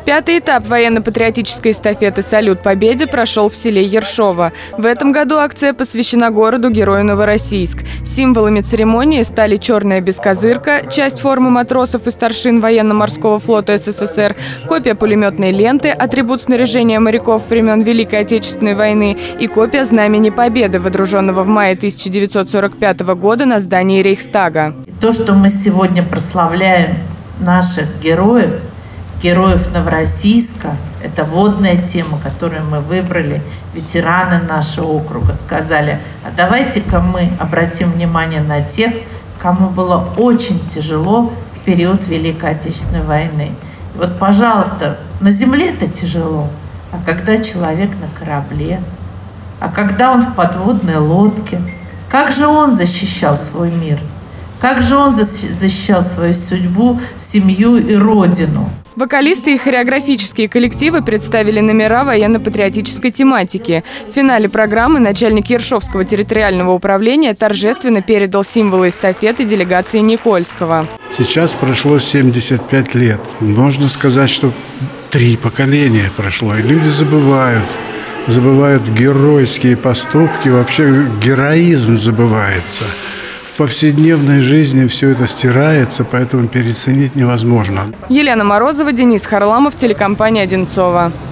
Пятый этап военно-патриотической эстафеты «Салют Победе» прошел в селе Ершово. В этом году акция посвящена городу-герою Новороссийск. Символами церемонии стали черная бескозырка, часть формы матросов и старшин военно-морского флота СССР, копия пулеметной ленты, атрибут снаряжения моряков времен Великой Отечественной войны и копия Знамени Победы, водруженного в мае 1945 года на здании Рейхстага. То, что мы сегодня прославляем наших героев Новороссийска, это водная тема, которую мы выбрали. Ветераны нашего округа сказали: а давайте-ка мы обратим внимание на тех, кому было очень тяжело в период Великой Отечественной войны. И вот, пожалуйста, на земле это тяжело, а когда человек на корабле, а когда он в подводной лодке, как же он защищал свой мир, как же он защищал свою судьбу, семью и родину. Вокалисты и хореографические коллективы представили номера военно-патриотической тематики. В финале программы начальник Ершовского территориального управления торжественно передал символы эстафеты делегации Никольского. Сейчас прошло 75 лет. Можно сказать, что 3 поколения прошло, и люди забывают геройские поступки, вообще героизм забывается. В повседневной жизни все это стирается, поэтому переоценить невозможно. Елена Морозова, Денис Харламов, телекомпания «Одинцово».